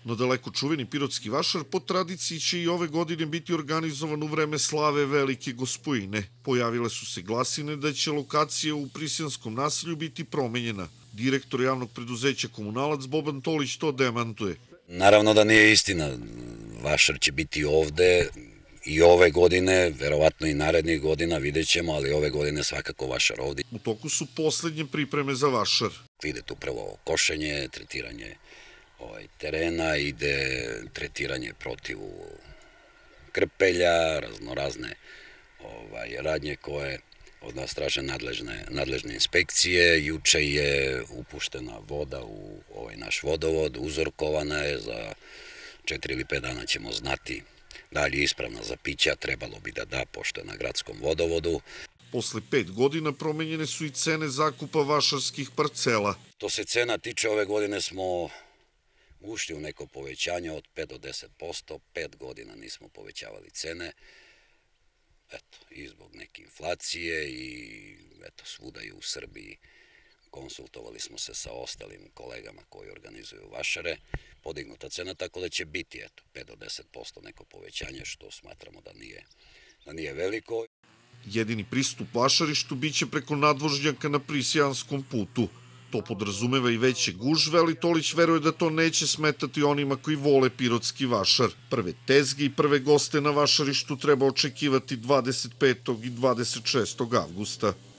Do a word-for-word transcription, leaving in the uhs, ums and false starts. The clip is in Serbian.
No daleko čuveni pirotski vašar po tradiciji će i ove godine biti organizovan u vreme slave Velike Gospojine. Pojavile su se glasine da će lokacija u Prisjanskom naselju biti promenjena. Direktor javnog preduzeća Komunalac Boban Tolić to demantuje. Naravno da nije istina. Vašar će biti ovde i ove godine, verovatno i narednih godina, vidjet ćemo, ali ove godine svakako vašar ovde. U toku su poslednje pripreme za vašar. Ide tu prvo košenje, tretiranje ovaj, terena, ide tretiranje protiv krpelja, raznorazne ovaj, radnje koje od nas traže nadležne, nadležne inspekcije. Juče je upuštena voda u ovaj naš vodovod, uzorkovana je, za četiri ili pet dana ćemo znati da li je ispravna za pića, trebalo bi da da, pošto je na gradskom vodovodu. Posle pet godina promenjene su i cene zakupa vašarskih parcela. To se cena tiče, ove godine smo ušli u neko povećanje od pet do deset posto, pet godina nismo povećavali cene, eto, i zbog neke inflacije i eto, svuda i u Srbiji konsultovali smo se sa ostalim kolegama koji organizuju vašare, podignuta cena, tako da će biti, eto, pet do deset posto neko povećanje, što smatramo da nije, da nije veliko. Jedini pristup vašarištu biće preko nadvožnjaka na Prisjanskom putu. To podrazumeva i veće gužve, ali Tolić veruje da to neće smetati onima koji vole pirotski vašar. Prve tezge i prve goste na vašarištu treba očekivati dvadeset petog i dvadeset šestog avgusta.